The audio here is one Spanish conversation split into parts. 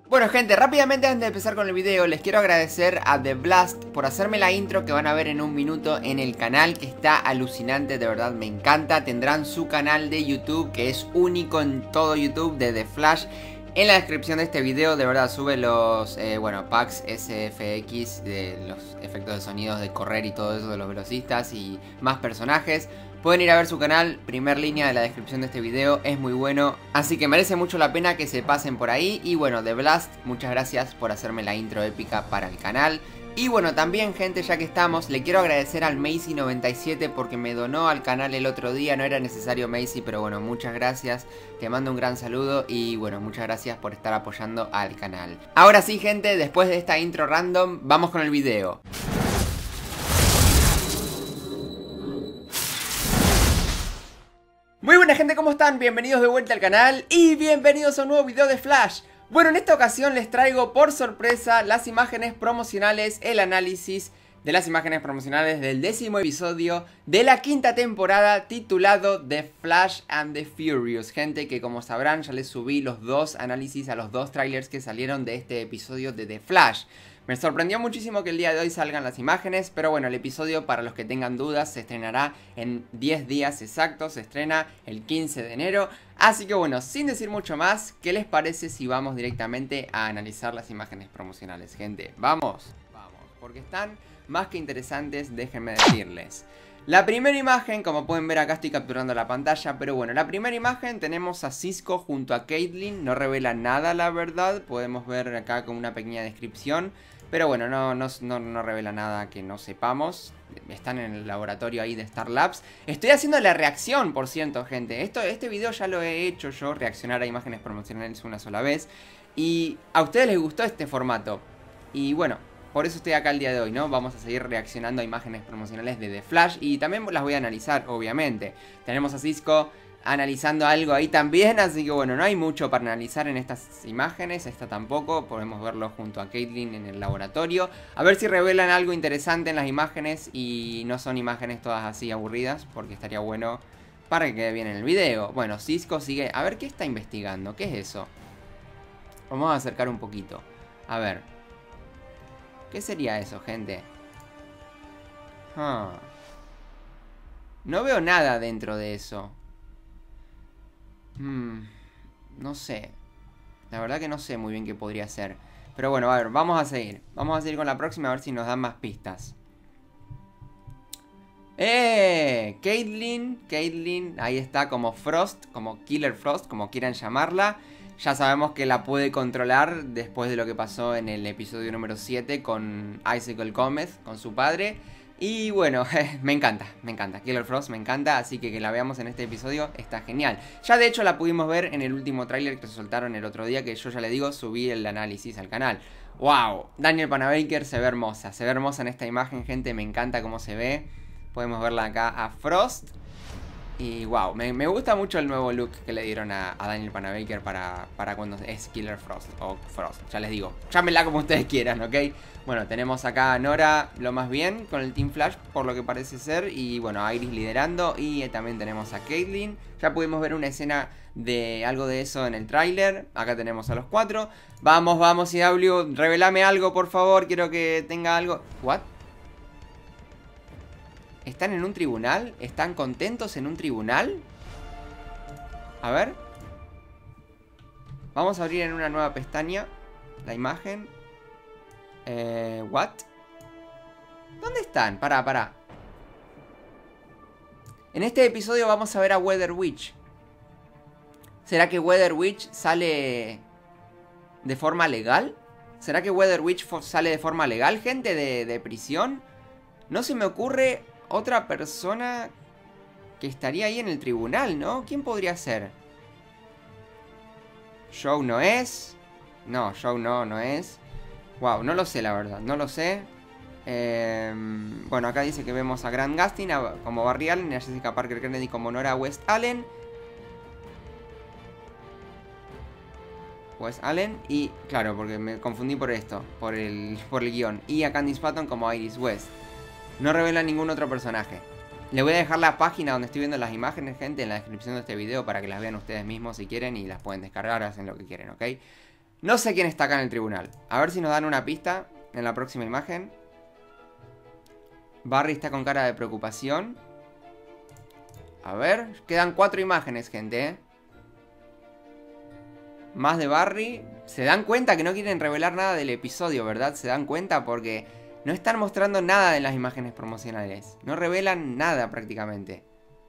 Bueno gente, rápidamente antes de empezar con el video les quiero agradecer a The Blast por hacerme la intro que van a ver en un minuto en el canal, que está alucinante, de verdad me encanta. Tendrán su canal de YouTube que es único en todo YouTube de The Flash. En la descripción de este video de verdad sube los packs SFX de los efectos de sonidos de correr y todo eso de los velocistas y más personajes. Pueden ir a ver su canal, primer línea de la descripción de este video, es muy bueno, así que merece mucho la pena que se pasen por ahí. Y bueno, The Blast, muchas gracias por hacerme la intro épica para el canal. Y bueno, también gente, ya que estamos, le quiero agradecer al Macy97 porque me donó al canal el otro día. No era necesario, Macy, pero bueno, muchas gracias. Te mando un gran saludo y bueno, muchas gracias por estar apoyando al canal. Ahora sí gente, después de esta intro random, vamos con el video. Muy buena gente, ¿cómo están? Bienvenidos de vuelta al canal y bienvenidos a un nuevo video de Flash. Bueno, en esta ocasión les traigo por sorpresa las imágenes promocionales, el análisis de las imágenes promocionales del 10º episodio de la 5ª temporada titulado The Flash and the Furious. Gente, que como sabrán ya les subí los dos análisis a los dos trailers que salieron de este episodio de The Flash. Me sorprendió muchísimo que el día de hoy salgan las imágenes, pero bueno, el episodio, para los que tengan dudas, se estrenará en 10 días exactos, se estrena el 15 de enero. Así que bueno, sin decir mucho más, ¿qué les parece si vamos directamente a analizar las imágenes promocionales, gente? ¡Vamos! Vamos, porque están más que interesantes, déjenme decirles. La primera imagen, como pueden ver acá estoy capturando la pantalla, pero bueno, la primera imagen tenemos a Cisco junto a Caitlyn, no revela nada la verdad, podemos ver acá con una pequeña descripción, pero bueno, no revela nada que no sepamos. Están en el laboratorio ahí de Star Labs. Estoy haciendo la reacción, por cierto, gente. Este video ya lo he hecho yo, reaccionar a imágenes promocionales una sola vez, y a ustedes les gustó este formato, y bueno, por eso estoy acá el día de hoy, ¿no? Vamos a seguir reaccionando a imágenes promocionales de The Flash y también las voy a analizar, obviamente. Tenemos a Cisco analizando algo ahí también, así que bueno, no hay mucho para analizar en estas imágenes, esta tampoco. Podemos verlo junto a Caitlyn en el laboratorio. A ver si revelan algo interesante en las imágenes y no son imágenes todas así aburridas, porque estaría bueno para que quede bien en el video. Bueno, Cisco sigue... A ver, ¿qué está investigando? ¿Qué es eso? Vamos a acercar un poquito. A ver. ¿Qué sería eso, gente? No veo nada dentro de eso. No sé. La verdad que no sé muy bien qué podría ser. Pero bueno, a ver, vamos a seguir. Vamos a seguir con la próxima a ver si nos dan más pistas. Caitlyn, ahí está como Frost, como Killer Frost, como quieran llamarla. Ya sabemos que la puede controlar después de lo que pasó en el episodio número 7 con Icicle Comet, con su padre. Y bueno, me encanta, Killer Frost me encanta, así que la veamos en este episodio está genial. Ya de hecho la pudimos ver en el último tráiler que se soltaron el otro día, que yo ya le digo, subí el análisis al canal. ¡Wow! Danielle Panabaker se ve hermosa en esta imagen, gente, me encanta cómo se ve. Podemos verla acá a Frost. Y wow, me gusta mucho el nuevo look que le dieron a Danielle Panabaker para cuando es Killer Frost o Frost, ya les digo, llámenla como ustedes quieran, ¿ok? Bueno, tenemos acá a Nora lo más bien con el Team Flash, por lo que parece ser, y bueno, a Iris liderando, y también tenemos a Caitlyn. Ya pudimos ver una escena de algo de eso en el tráiler. Acá tenemos a los 4. Vamos, CW, revelame algo, por favor, quiero que tenga algo. ¿What? ¿Están en un tribunal? ¿Están contentos en un tribunal? A ver. Vamos a abrir en una nueva pestaña la imagen. ¿What? ¿Dónde están? Pará. En este episodio vamos a ver a Weather Witch. ¿Será que Weather Witch sale de forma legal? ¿Será que Weather Witch sale de forma legal, gente, de prisión? No se me ocurre otra persona que estaría ahí en el tribunal, ¿no? ¿Quién podría ser? Joe no es. No, Joe no es. Wow, no lo sé la verdad, no lo sé. Bueno, acá dice que vemos a Grant Gustin como Barry Allen y a Jessica Parker Kennedy como Nora West Allen. Y claro, porque me confundí por esto, por el guión. Y a Candice Patton como Iris West. No revela ningún otro personaje. Les voy a dejar la página donde estoy viendo las imágenes, gente, en la descripción de este video para que las vean ustedes mismos si quieren y las pueden descargar, hacen lo que quieren, ¿ok? No sé quién está acá en el tribunal. A ver si nos dan una pista en la próxima imagen. Barry está con cara de preocupación. A ver, quedan 4 imágenes, gente, ¿eh? Más de Barry. Se dan cuenta que no quieren revelar nada del episodio, ¿verdad? Se dan cuenta porque no están mostrando nada en las imágenes promocionales. No revelan nada prácticamente.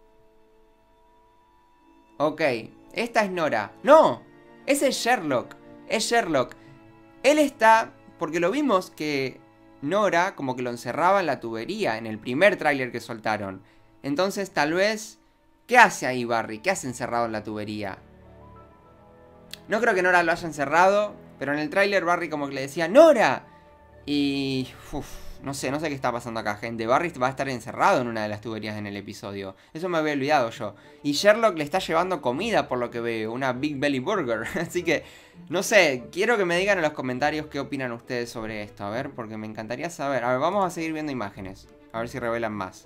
Ok, esta es Nora. ¡No! Ese es Sherlock. Es Sherlock. Él está... Porque lo vimos que Nora como que lo encerraba en la tubería en el primer tráiler que soltaron. Entonces tal vez... ¿Qué hace ahí Barry? ¿Qué hace encerrado en la tubería? No creo que Nora lo haya encerrado, pero en el tráiler Barry como que le decía ¡Nora! Y... no sé qué está pasando acá, gente. Barry va a estar encerrado en una de las tuberías en el episodio. Eso me había olvidado yo. Y Sherlock le está llevando comida por lo que veo, una Big Belly Burger. Así que, no sé, quiero que me digan en los comentarios qué opinan ustedes sobre esto. A ver, porque me encantaría saber. A ver, vamos a seguir viendo imágenes. A ver si revelan más.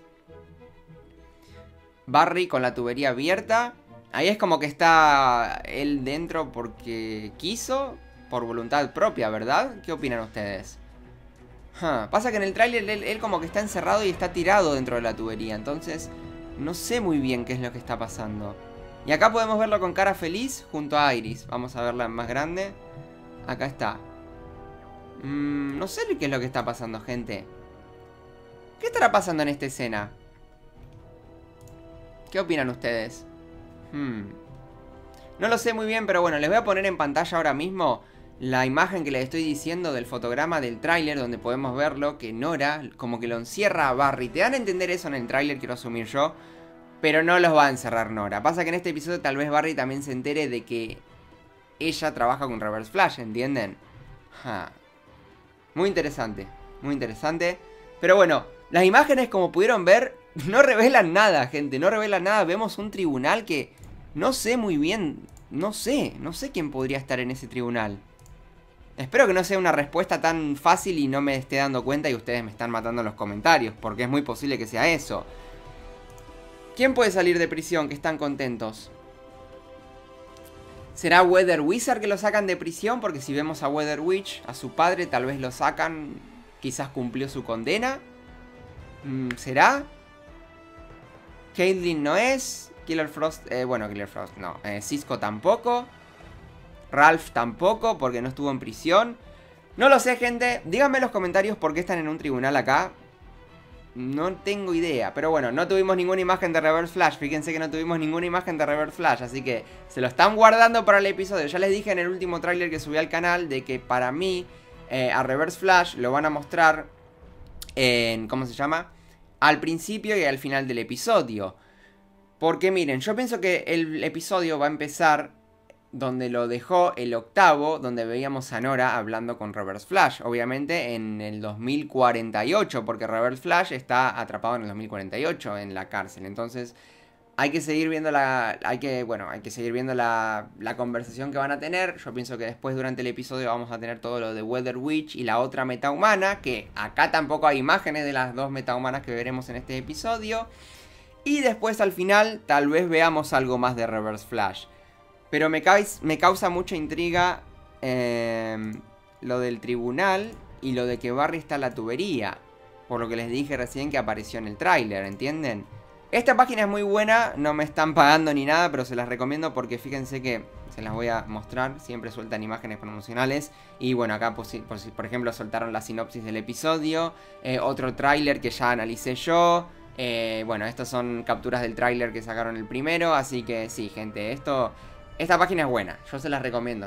Barry con la tubería abierta. Ahí es como que está él dentro porque quiso, por voluntad propia, ¿verdad? ¿Qué opinan ustedes? Pasa que en el tráiler él como que está encerrado y está tirado dentro de la tubería. Entonces no sé muy bien qué es lo que está pasando. Y acá podemos verlo con cara feliz junto a Iris. Vamos a verla más grande. Acá está. No sé qué es lo que está pasando, gente. ¿Qué estará pasando en esta escena? ¿Qué opinan ustedes? No lo sé muy bien, pero bueno, les voy a poner en pantalla ahora mismo la imagen que les estoy diciendo del fotograma del tráiler, donde podemos verlo, que Nora como que lo encierra a Barry. Te dan a entender eso en el tráiler, quiero asumir yo, pero no los va a encerrar Nora. Pasa que en este episodio tal vez Barry también se entere de que ella trabaja con Reverse Flash, ¿entienden? Muy interesante, muy interesante. Pero bueno, las imágenes, como pudieron ver, no revelan nada, gente, no revelan nada. Vemos un tribunal que no sé muy bien, no sé quién podría estar en ese tribunal. Espero que no sea una respuesta tan fácil y no me esté dando cuenta y ustedes me están matando en los comentarios, porque es muy posible que sea eso. ¿Quién puede salir de prisión que están contentos? ¿Será Weather Wizard que lo sacan de prisión? Porque si vemos a Weather Witch, a su padre, tal vez lo sacan. Quizás cumplió su condena. ¿Será? Caitlyn no es. Killer Frost, bueno, Killer Frost no. Cisco tampoco. Ralph tampoco, porque no estuvo en prisión. No lo sé, gente. Díganme en los comentarios por qué están en un tribunal acá. No tengo idea. Pero bueno, no tuvimos ninguna imagen de Reverse Flash. Fíjense que no tuvimos ninguna imagen de Reverse Flash. Así que se lo están guardando para el episodio. Ya les dije en el último tráiler que subí al canal de que para mí a Reverse Flash lo van a mostrar en... ¿cómo se llama? Al principio y al final del episodio. Porque miren, yo pienso que el episodio va a empezar donde lo dejó el octavo, donde veíamos a Nora hablando con Reverse Flash. Obviamente en el 2048, porque Reverse Flash está atrapado en el 2048 en la cárcel. Entonces hay que seguir viendo hay que seguir viendo la conversación que van a tener. Yo pienso que después durante el episodio vamos a tener todo lo de Weather Witch y la otra metahumana, que acá tampoco hay imágenes de las dos metahumanas que veremos en este episodio. Y después al final tal vez veamos algo más de Reverse Flash. Pero me causa mucha intriga lo del tribunal y lo de que Barry está en la tubería. Por lo que les dije recién que apareció en el tráiler, ¿entienden? Esta página es muy buena, no me están pagando ni nada, pero se las recomiendo porque fíjense que se las voy a mostrar. Siempre sueltan imágenes promocionales. Y bueno, acá por ejemplo soltaron la sinopsis del episodio. Otro tráiler que ya analicé yo. Bueno, estas son capturas del tráiler que sacaron el primero. Así que sí, gente, esta página es buena. Yo se las recomiendo,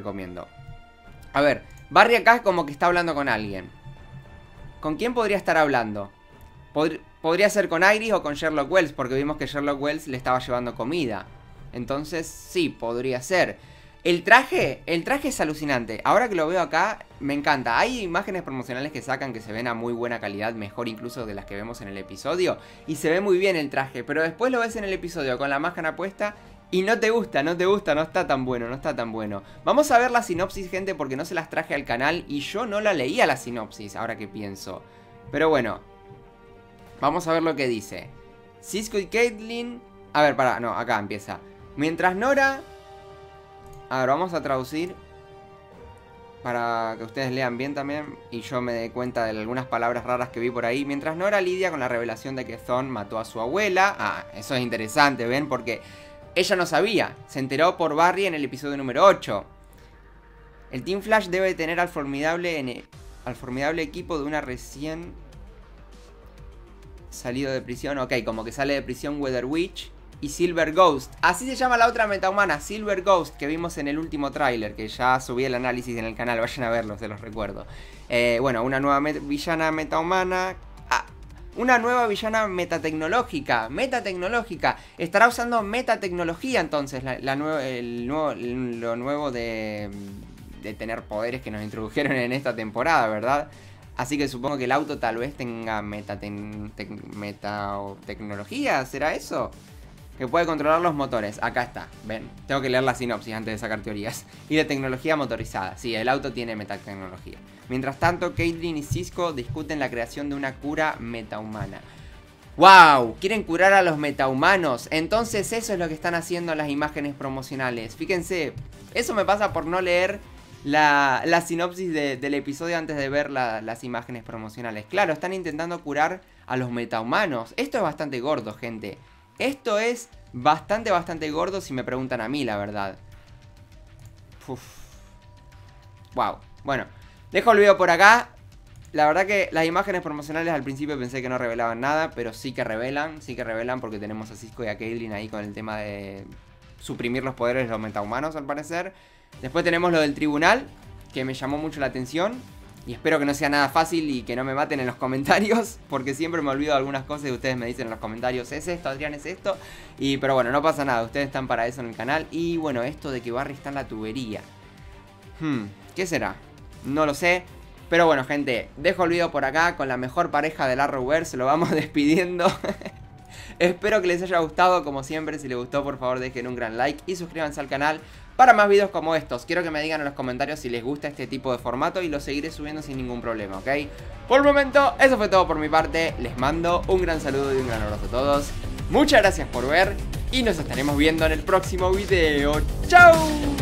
A ver, Barry acá es como que está hablando con alguien. ¿Con quién podría estar hablando? Podría ser con Iris o con Sherlock Wells, porque vimos que Sherlock Wells le estaba llevando comida. Entonces, sí, podría ser. El traje es alucinante. Ahora que lo veo acá, me encanta. Hay imágenes promocionales que sacan que se ven a muy buena calidad, mejor incluso de las que vemos en el episodio. Y se ve muy bien el traje, pero después lo ves en el episodio con la máscara puesta y no te gusta, no está tan bueno, Vamos a ver la sinopsis, gente, porque no se las traje al canal y yo no la leía la sinopsis, ahora que pienso. Pero bueno, vamos a ver lo que dice. Cisco y Caitlyn... A ver, no, acá empieza. Mientras Nora... A ver, vamos a traducir. para que ustedes lean bien también y yo me dé cuenta de algunas palabras raras que vi por ahí. Mientras Nora lidia con la revelación de que Thawne mató a su abuela. Ah, eso es interesante, ¿ven? Porque ella no sabía, se enteró por Barry en el episodio número 8. El Team Flash debe tener al formidable equipo de una recién salido de prisión. Ok, como que sale de prisión Weather Witch y Silver Ghost. Así se llama la otra metahumana, Silver Ghost, que vimos en el último tráiler, que ya subí el análisis en el canal, vayan a verlo, se los recuerdo. Bueno, una nueva villana metahumana. Una nueva villana metatecnológica. Estará usando metatecnología entonces, lo nuevo de tener poderes que nos introdujeron en esta temporada, ¿verdad? Así que supongo que el auto tal vez tenga metatecnología, ¿será eso? Que puede controlar los motores, acá está, ven, tengo que leer la sinopsis antes de sacar teorías. Y de tecnología motorizada, sí, el auto tiene metatecnología. Mientras tanto, Caitlin y Cisco discuten la creación de una cura metahumana. ¡Wow! Quieren curar a los metahumanos. Entonces eso es lo que están haciendo en las imágenes promocionales. Fíjense, eso me pasa por no leer la sinopsis del episodio antes de ver las imágenes promocionales. Claro, están intentando curar a los metahumanos. Esto es bastante gordo, gente. Esto es bastante gordo si me preguntan a mí, la verdad. Uf. Wow. Bueno, dejo el video por acá. La verdad que las imágenes promocionales al principio pensé que no revelaban nada, pero sí que revelan porque tenemos a Cisco y a Caitlin ahí con el tema de suprimir los poderes de los metahumanos, al parecer. Después tenemos lo del tribunal, que me llamó mucho la atención. Y espero que no sea nada fácil y que no me maten en los comentarios, porque siempre me olvido de algunas cosas y ustedes me dicen en los comentarios, ¿es esto, Adrián, es esto? Pero bueno, no pasa nada, ustedes están para eso en el canal. Y bueno, esto de que Barry está en la tubería. ¿Qué será? No lo sé. Pero bueno, gente, dejo el video por acá con la mejor pareja del Arrowverse, lo vamos despidiendo. Espero que les haya gustado, como siempre, si les gustó por favor dejen un gran like y suscríbanse al canal para más videos como estos. Quiero que me digan en los comentarios si les gusta este tipo de formato y lo seguiré subiendo sin ningún problema, ¿ok? Por el momento, eso fue todo por mi parte. Les mando un gran saludo y un gran abrazo a todos. Muchas gracias por ver y nos estaremos viendo en el próximo video. ¡Chao!